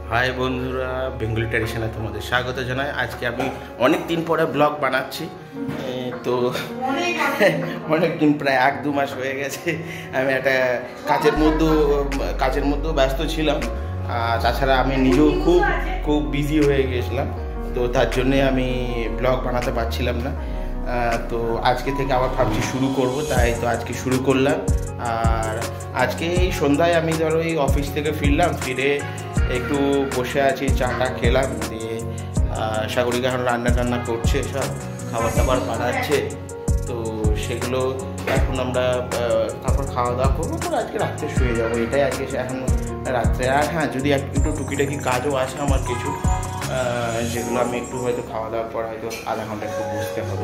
High বন্ধুরা, Bengali ট্র্যাডিশনে তোমাদের স্বাগত জানাই। আজকে আমি অনেক দিন পরে ব্লগ বানাচ্ছি। তো অনেক দিন, প্রায় 1-2 মাস হয়ে গেছে। আমি একটা কাজের মধ্যেও ব্যস্ত ছিলাম। তাছাড়া আমি নিজেও খুব বিজি হয়ে গিয়েছিলাম, তো তার জন্যে আমি ব্লগ বানাতে পারছিলাম না। তো আজকে থেকে আবার ভাবছি শুরু করব, তাই তো আজকে শুরু করলাম। আর আজকে এই সন্ধ্যায় আমি ধরো এই অফিস থেকে ফিরে একটু বসে আছি, চাটা খেলাম, দিয়ে সাগরিকা এখন রান্না করছে, সব খাবার দাবার বানাচ্ছে। তো সেগুলো এখন আমরা তারপর খাওয়া দাওয়া করবো, তো আজকে রাত্রে শুয়ে যাবো, এটাই আজকে এখন রাত্রে। আর হ্যাঁ, যদি একটু টুকিটাকি কাজও আছে আমার কিছু, যেগুলো আমি একটু হয়তো খাওয়া দাওয়ার পর হয়তো আধা ঘন্টা একটু বসতে হবে।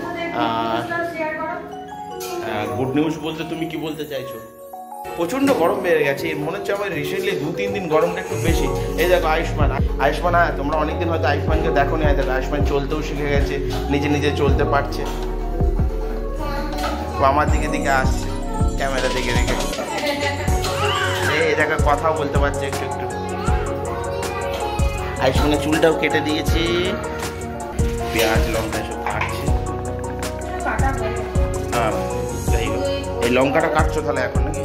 গুড নিউজ বলতে তুমি কি বলতে চাইছো? প্রচণ্ড গরম বেড়ে গেছে, মনে হচ্ছে আমার রিসেন্টলি 2-3 দিন গরমটা একটু বেশি। এই দেখো আয়ুষ্মান, তোমরা অনেকদিন হয়তো আয়ুষ্মানকে দেখো নি। দেখো আয়ুষ্মান চলতেও শিখে গেছে, নিজে চলতে পারছে। ও আমার দিকে আসছে, ক্যামেরা দেখে এই দেখো কথাও বলতে পারছে একটু। আয়ুষ্মানের চুলটাও কেটে দিয়েছি, পেঁয়াজ লঙ্কা সব কাটছে। হ্যাঁ, যাই হোক, এই লঙ্কাটা কাটছো তাহলে এখন নাকি?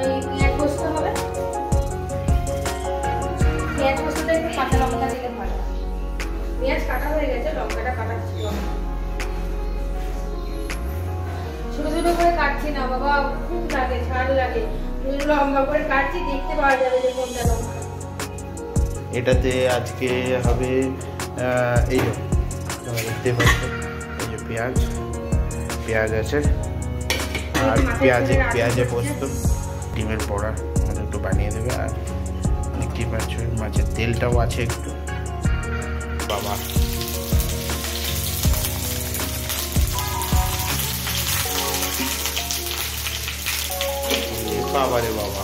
ছোট ছোট করে কাটছি না বাবা, খুব লাগে, ঝাল লাগে। লম্বা করে কাটছি, দেখতে পাওয়া যাবে যে কোনটা লঙ্কা। এটাতে আজকে হবে এই দেখতে পাচ্ছ, এই যে পেঁয়াজ আছে, আর পেঁয়াজে পোস্ত, ডিমের বড়া আমাদের একটু বানিয়ে দেবে। আর দেখতেই পাচ্ছ মাছের তেলটাও আছে একটু। বাবা রে বাবা,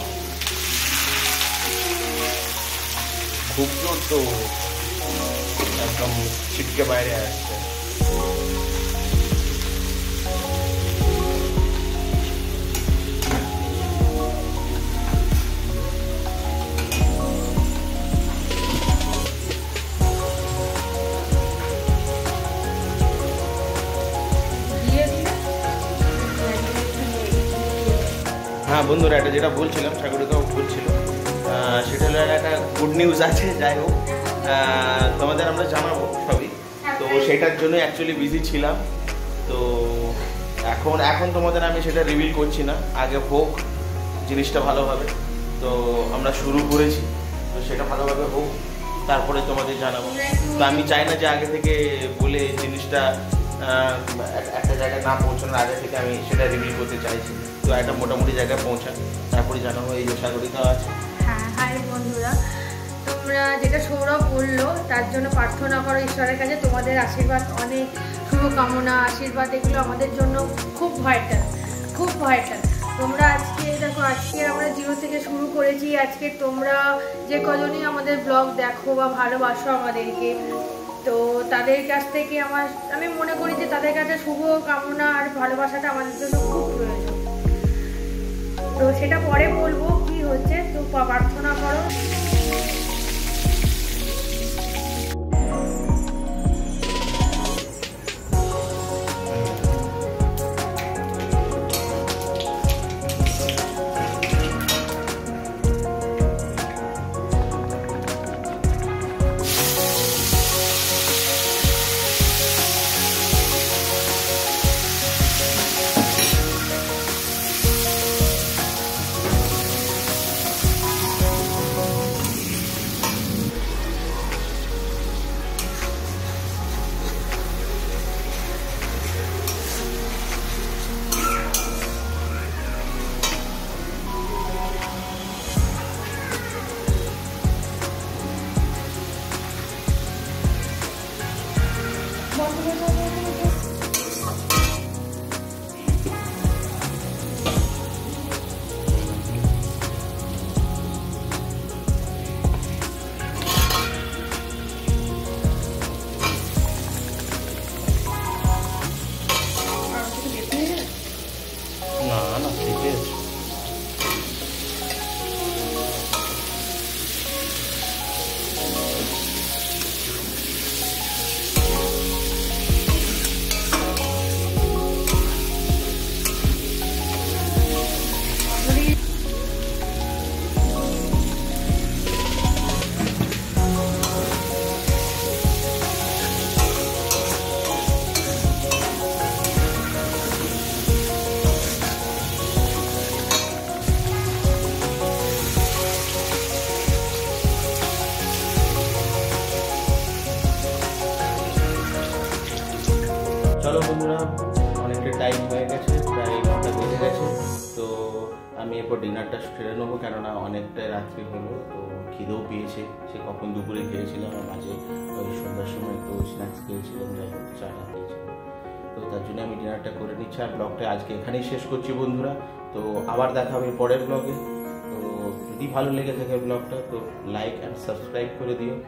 খুব জোর তো, একদম ছিটকে বাইরে আসছে। হ্যাঁ বন্ধুরা, এটা যেটা বলছিলাম, সাগরিকাও বলছিল, সেটা হলো একটা গুড নিউজ আছে। যাই হোক, তোমাদের আমরা জানাবো সবই। তো সেটার জন্য অ্যাকচুয়ালি বিজি ছিলাম। তো এখন তোমাদের আমি সেটা রিভিল করছি না, আগে হোক জিনিসটা ভালোভাবে। তো আমরা শুরু করেছি, তো সেটা ভালোভাবে হোক, তারপরে তোমাদের জানাবো। তো আমি চাই না যে আগে থেকে বলে জিনিসটা একটা জায়গায় না পৌঁছানোর আগে থেকে আমি সেটা রিভিল করতে চাইছি। তো একটা মোটামুটি জায়গায় পৌঁছান, তারপরে জানাবো। এই যে সাগরিকা আছে। হ্যাঁ, হাই বন্ধুরা, তোমরা যেটা সৌরভ বললো তার জন্য প্রার্থনা করো ঈশ্বরের কাছে। তোমাদের আশীর্বাদ, অনেক শুভকামনা, আশীর্বাদ, এগুলো আমাদের জন্য খুব ভাইটাল। তোমরা আজকে দেখো, আজকে আমরা 0 থেকে শুরু করেছি। আজকে তোমরা যে কজনই আমাদের ব্লগ দেখো বা ভালোবাসো আমাদেরকে, তো তাদের কাছ থেকে আমি মনে করি যে তাদের কাছে শুভ কামনা আর ভালোবাসাটা আমাদের জন্য খুব প্রয়োজন। তো সেটা পরে বলবো কি হচ্ছে, তো প্রার্থনা করো। চলো বন্ধুরা, অনেকটা টাইম হয়ে গেছে, প্রায় 9টা বেজে গেছে। তো আমি এরপর ডিনারটা সেরে নেবো, কেননা অনেকটাই রাত্রি হলো। তো খিদেও পেয়েছে, সে কখন দুপুরে খেয়েছিলাম, আর মাঝে ওই সন্ধ্যার সময় একটু স্ন্যাক্স খেয়েছিলাম, যাই হোক চাটা খেয়েছিলাম। তো তার জন্য আমি ডিনারটা করে নিচ্ছি। আর ব্লগটা আজকে এখানেই শেষ করছি বন্ধুরা। তো আবার দেখা হবে পরের ব্লগে। তো যদি ভালো লেগে থাকে ব্লগটা, তো লাইক অ্যান্ড সাবস্ক্রাইব করে দিও।